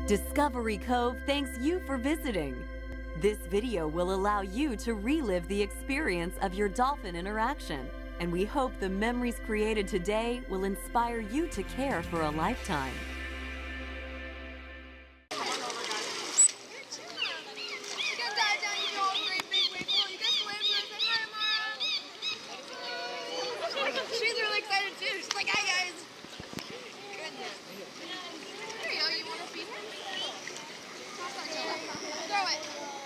Discovery Cove thanks you for visiting. This video will allow you to relive the experience of your dolphin interaction, and we hope the memories created today will inspire you to care for a lifetime. She's really excited too. She's like, hi guys. Goodness. Here you go. You want to feed her? Throw it.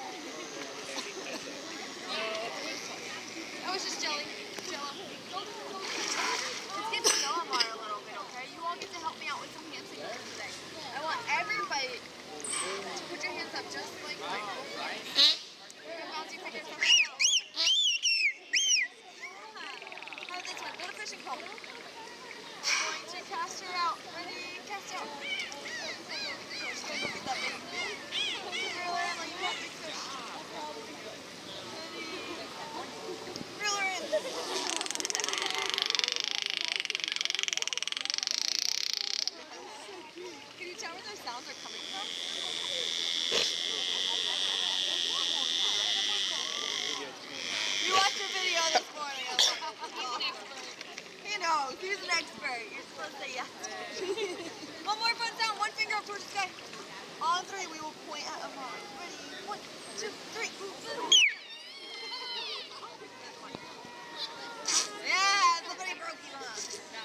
That was just jelly. Jello. Let's get to know Amar a little bit, okay? You all get to help me out with some hand signals today. I want everybody to put your hands up just like that. Bouncy fingers up. Fishing pole. Going to cast her out. Ready? Cast out. She's going to go get that big fish. Reel her in like you have big fish. Ready? Reel her in. Can you tell where those sounds are coming from? You watched your video this morning. He knows. He's an expert. You're supposed to say yes. One more fun sound. One finger up towards the sky. On three, we will point at Amar. Ready? 1, 2, 3. Yeah, somebody broke you, huh?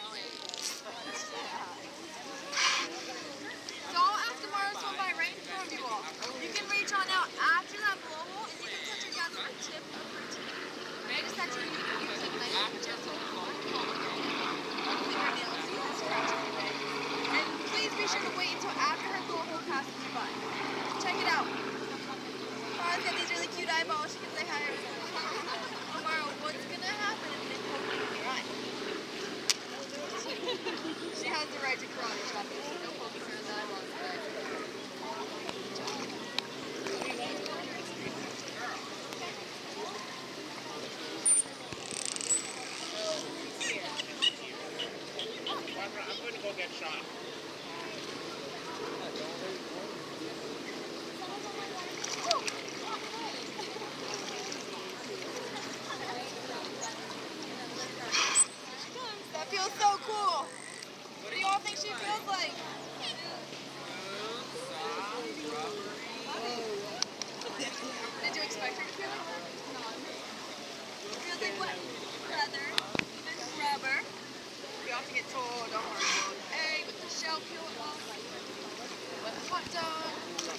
So I'll ask Amar to swim by right in front of you all. You can reach on out after that blowhole, and you can touch her down to the tip of her teeth. Right? Just touch her. You keep nice and gentle. And please be sure to wait until after her blowhole passes you by. Check it out. Mara's got these really cute eyeballs. She can say hi. Mara, what's gonna happen if they poke you in your eye? She has the right to karate chop you, so no poking her in the eyeballs. I'm going to go get shot. That feels so cool. What do you all think she feels like? Did you expect her to feel like that? No. It feels like what? Leather. Even rubber. We often get told, don't worry, egg with the shell, peel it off. With a hot dog.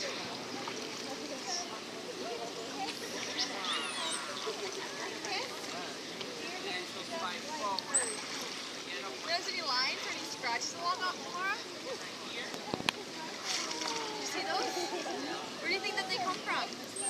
Okay. There's any lines or any scratches along Laura? You see those? Where do you think that they come from?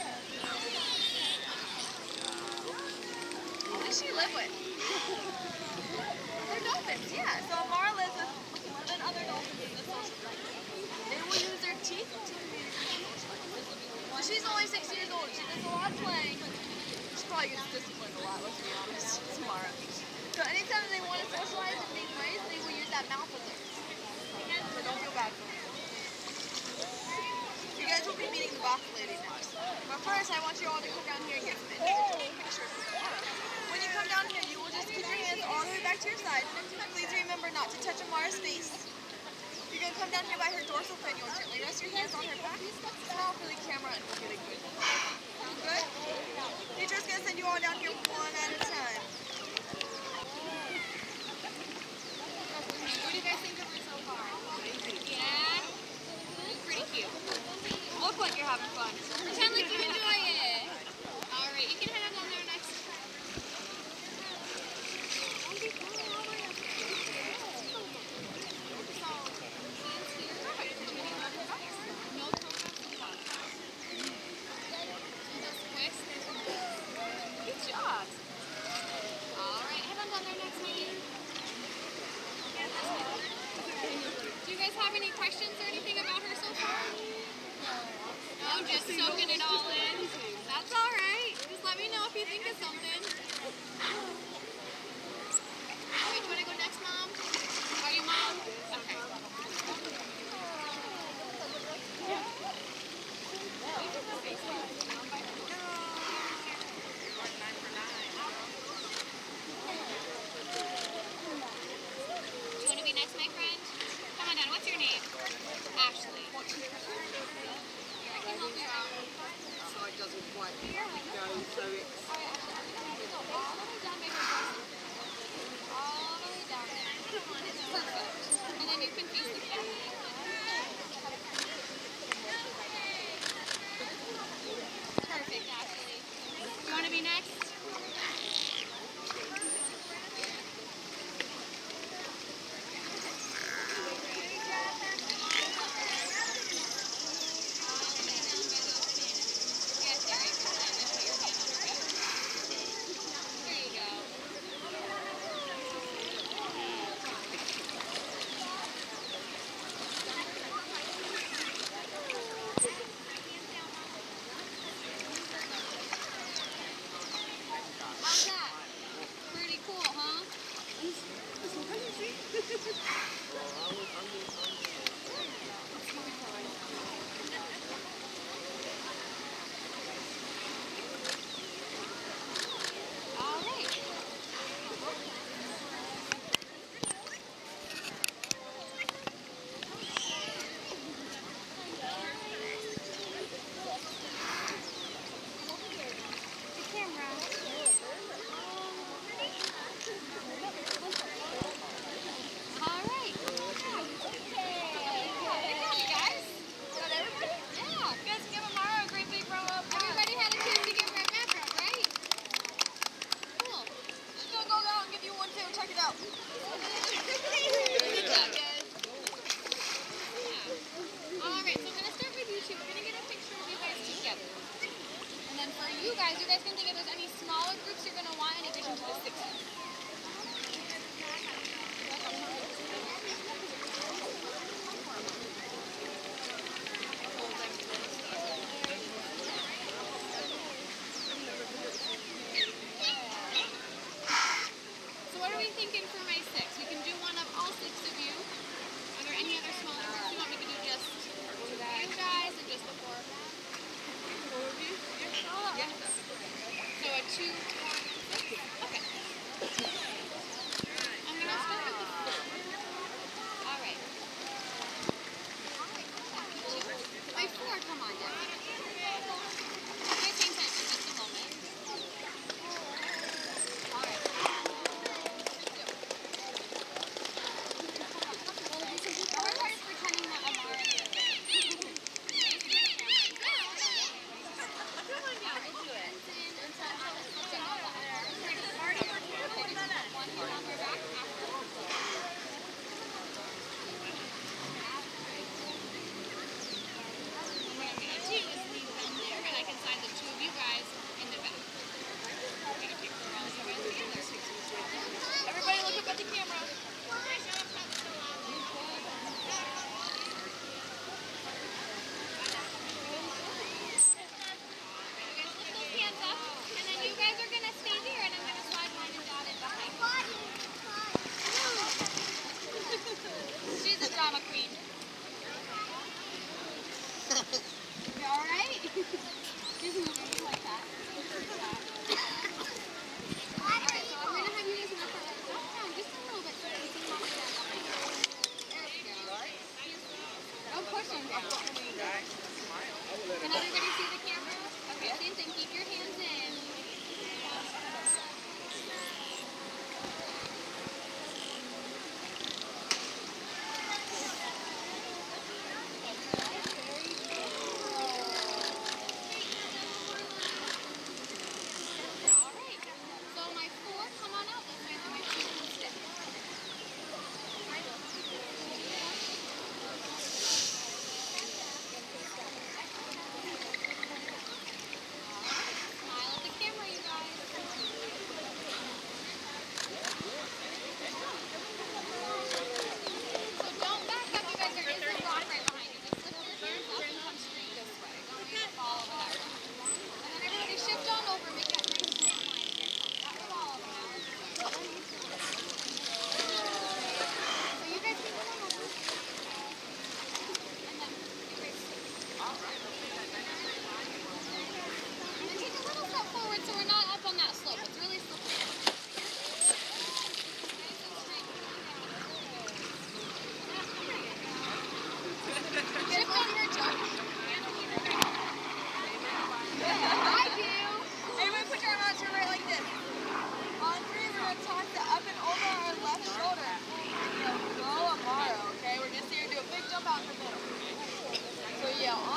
Who does she live with? They're dolphins, yeah. So Amar lives with 11 other dolphins in this ocean. They will use their teeth to communicate. So she's only 6 years old. She does a lot of playing. She probably gets disciplined a lot, let's be honest, tomorrow. So anytime they want to socialize in these ways, they will use that mouth of theirs. So don't feel bad for them. You guys will be meeting the box lady next. But first, I want you all to come down here and get some individual pictures. When you come down here, you will just keep your hands all the way back to your side. Please remember not to touch Amar's face. You're going to come down here by her dorsal fin. You'll gently rest your hands on her back. Smile for the camera and we'll get it good. Sound good? Teacher's going to send you all down here one at a time. What do you guys think of her so far? Yeah? Pretty cute. Look like you're having fun. Pretend like you enjoy it. Alright, you can head on there next. Good job. Alright, head on down there next, maybe. Do you guys have any questions or anything about her so far? No, just soaking it all in. That's alright. Just let me know if you think of something. Alright, do you want to go next, Mom? Are you Mom? Okay. Ashley. Side doesn't quite go, so it's... All the way down, make her all the way down there. Perfect. And then you can face the camera. Perfect, Ashley. You want to be next?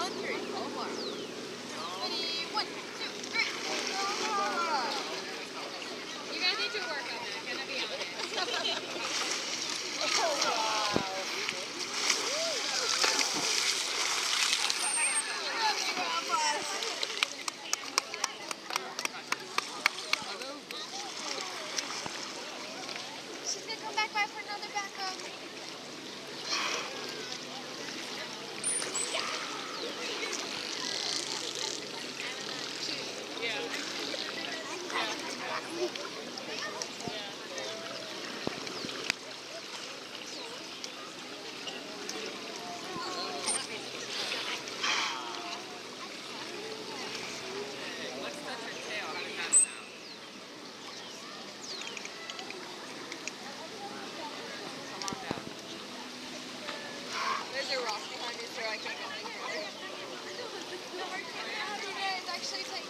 on three. All more. Ready? 1, 2, 3. You guys need to work on that, gonna be honest. She's gonna come back by for another backup. There's a rock behind me, so I can't go any further. How do you guys actually take?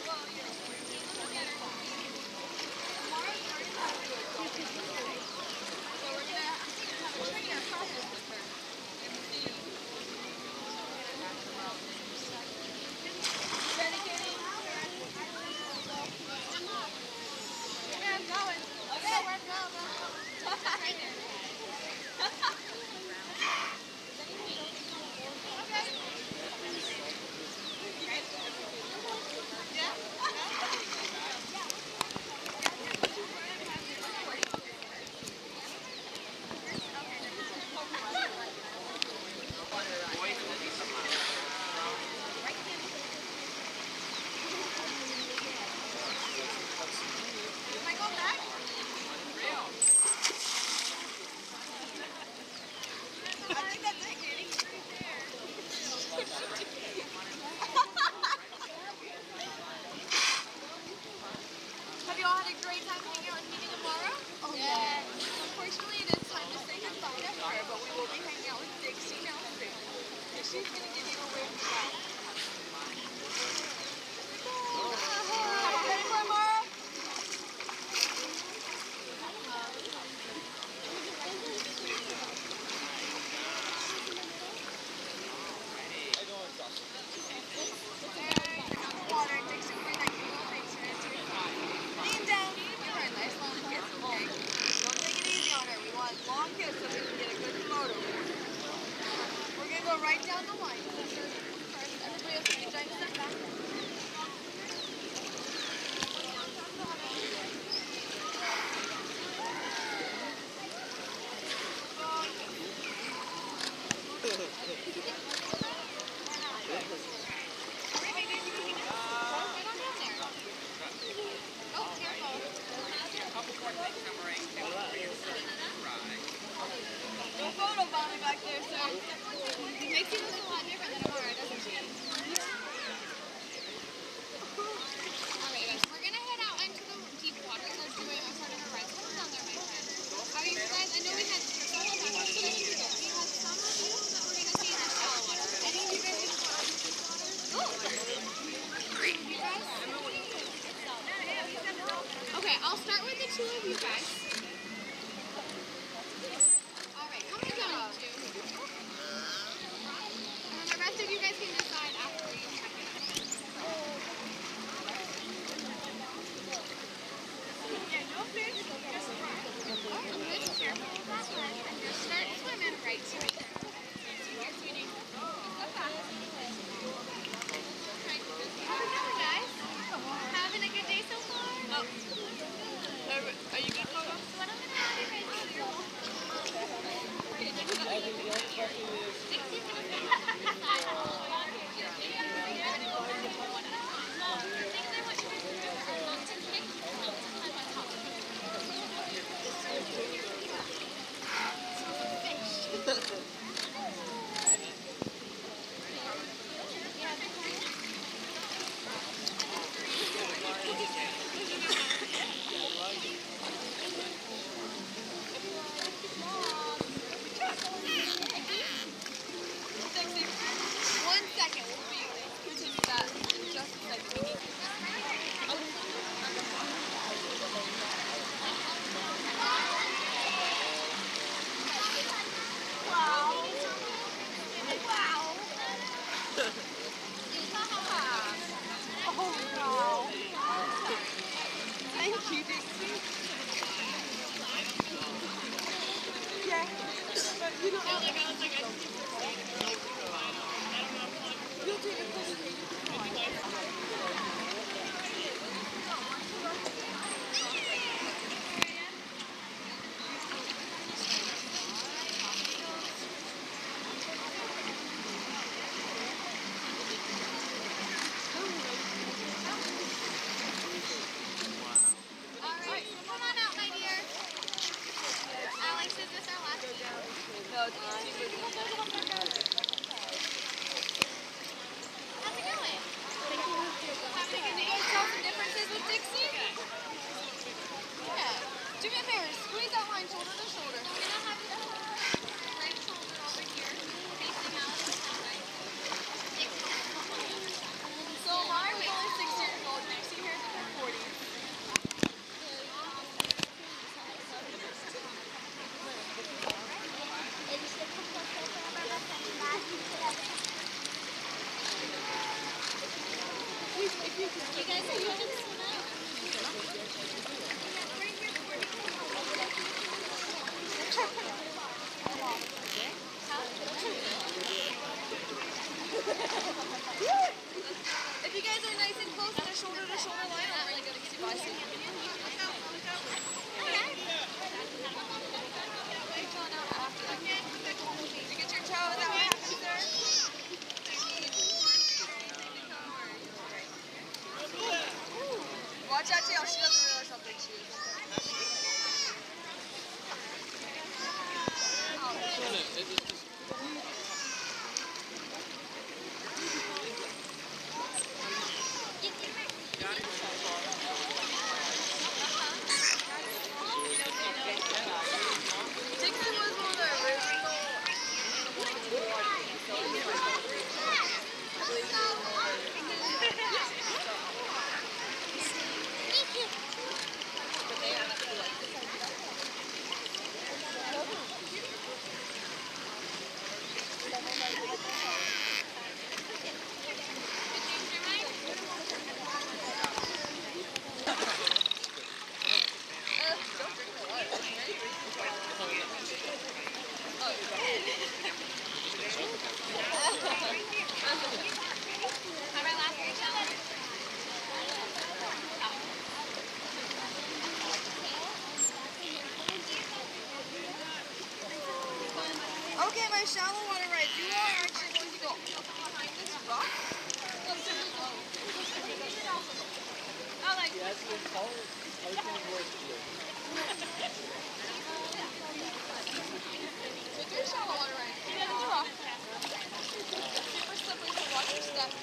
So we're gonna have a trainer practice with her. Ready, Katie? Yeah, I'm going. Okay, we're going. Can I go back? I think that's it, Katie. Have you all had a great time hanging out with me tomorrow? Oh, yeah. Unfortunately, it is time to say goodbye to her, but we will be hanging out with Dixie now soon. And she's going to give you a wave back. Ready for tomorrow? Water and take some more nice little things for us. Lean down. Give her a nice long kiss, okay? Don't take it easy on her. We want a long kiss so we can get a good photo. We're going to go right down the line. First, everybody else can join us back. No photo bombing back there, sir. Makes you look a lot different than tomorrow, doesn't it? shallow water ride, you are actually going to go behind this rock. I like Yes, it's hard. It's hard to work here. So do a shallow water ride. Get in the rock. Super slippery, so watch your step.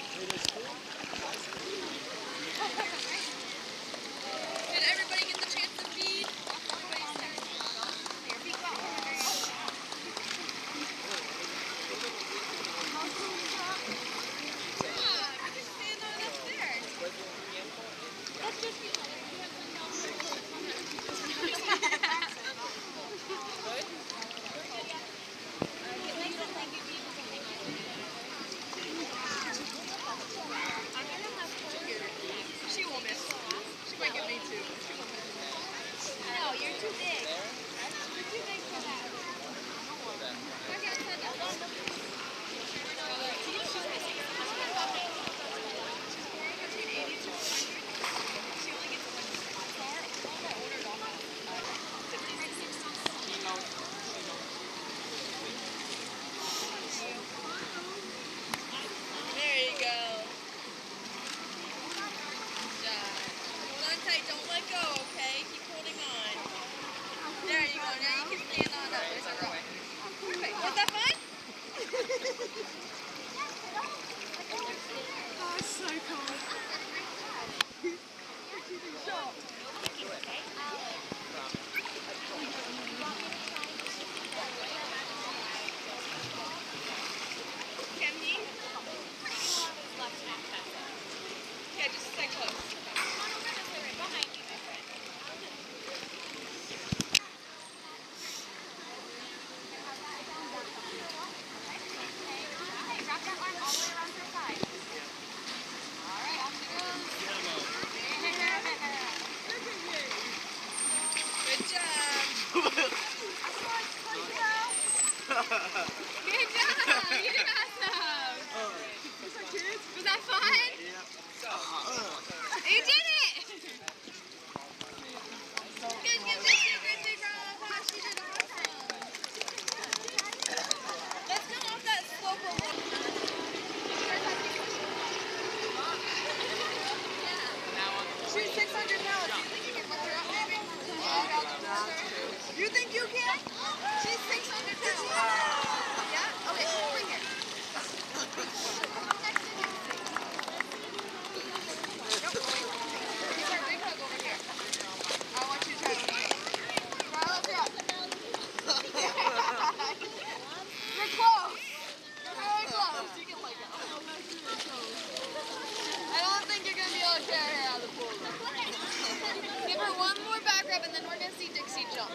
Did everybody get the chance to feed? Everybody's there. Your feet go out. She won't miss. She might get me too. No, you're too big. You're too big for that. She's missing. She's born between 80 to 100. She only gets one star. All my older dolphins. 56. There you go. Hold on tight, don't let go, okay? Keep holding on. There you go, now you can stand on up. There's a rock. Perfect. Was that fun? Oh, so cool. Can he? Yeah, just stay close. Wrap that arm all the way around her side. All right, off she goes. Good job. Good job. You did awesome. Was that fun? You did it. Good, good, big round of applause. She did awesome. Let's come off that slope a little. She's 600 pounds. Do you think you can lift her up, maybe? You think you can? She's 600 pounds. Yeah? Okay, over here. Nope. Here's our big hug over here. I want you to try to lift her up. Try to lift her up. You're close. You're very close. You can let go. I don't think you're going to be able to carry her out of the pool. Give her one more back rub and then we're going to see Dixie jump.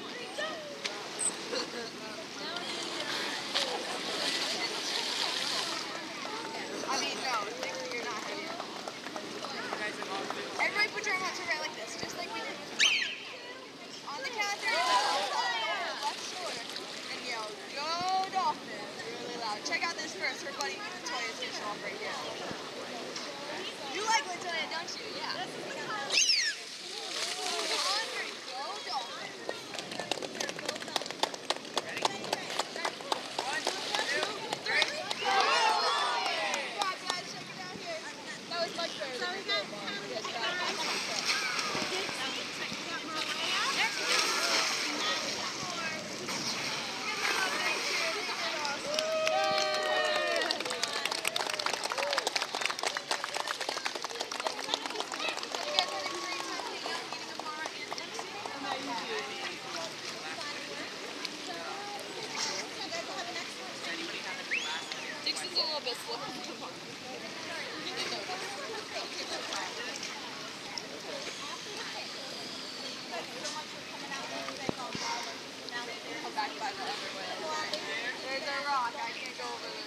I mean, no, Dixie, you're not heavy. Everybody put your arm out to right like this, just like we did. On the count of three, left shoulder, and yell, "Go Dolphin!" really loud. Check out this first. Her buddy Latoya's gonna show off right here. You like Latoya, don't you? Yeah. On three, go Dolphin! Ready? 1, 2, 3, go! Come on, guys, check it out here. That was much better than the goal ball. Yes, Dixon's a little bit slippery. You can notice. Come back by the other way. There's a rock. I can't go over there.